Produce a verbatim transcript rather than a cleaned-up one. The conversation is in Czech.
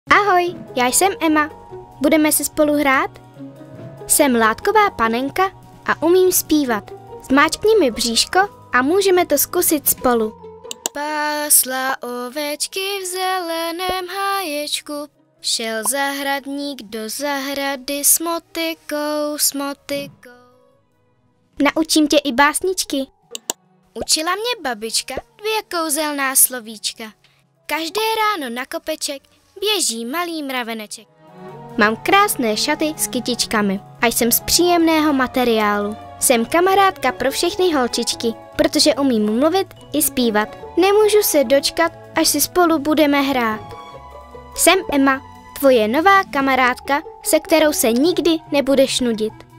Ahoj, já jsem Emma. Budeme se spolu hrát? Jsem látková panenka a umím zpívat. Zmáčkni mi bříško a můžeme to zkusit spolu. Pásla ovečky v zeleném háječku, šel zahradník do zahrady s motykou, s motykou. Naučím tě i básničky. Učila mě babička dvě kouzelná slovíčka. Každé ráno na kopeček běží malý mraveneček. Mám krásné šaty s kytičkami a jsem z příjemného materiálu. Jsem kamarádka pro všechny holčičky, protože umím mluvit i zpívat. Nemůžu se dočkat, až si spolu budeme hrát. Jsem Emma, tvoje nová kamarádka, se kterou se nikdy nebudeš nudit.